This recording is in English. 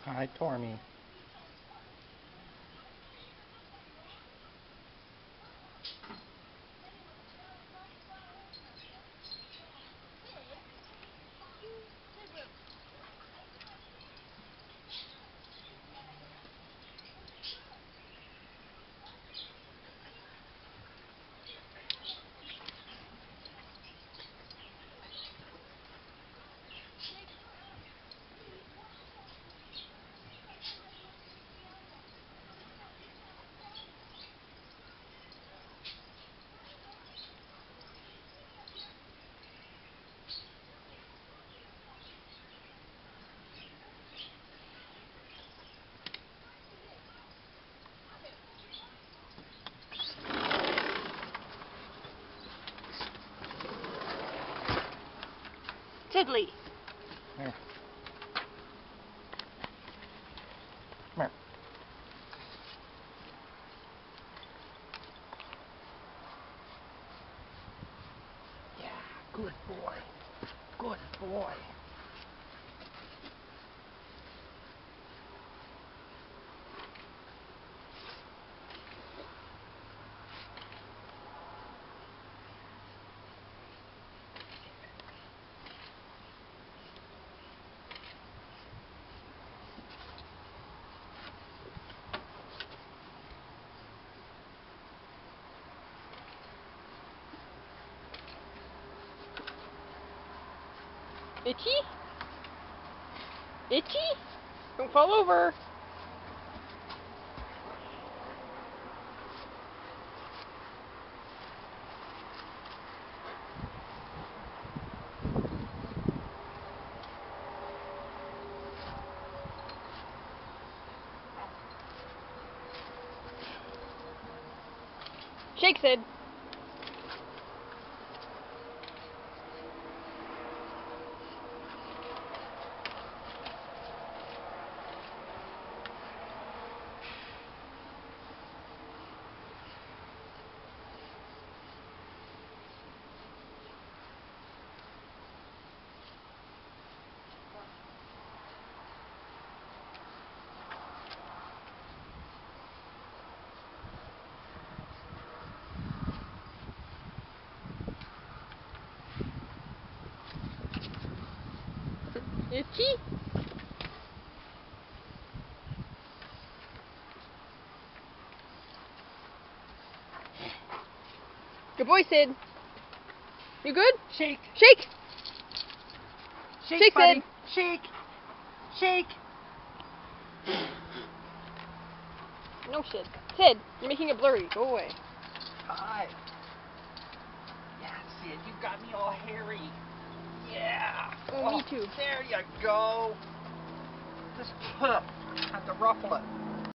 Hi, Tormy. Tiddly. Here. Come here. Yeah, good boy. Good boy. Itchy? Itchy? Don't fall over. Shake, Sid. Itchy? Good boy, Sid. You good? Shake. Shake. Shake, Shake, buddy. Sid. Shake. Shake. No, Sid. Sid, you're making it blurry. Go away. Hi. Yeah, Sid, you got me all hairy. Yeah. Oh, me too. There you go. Just have to ruffle it.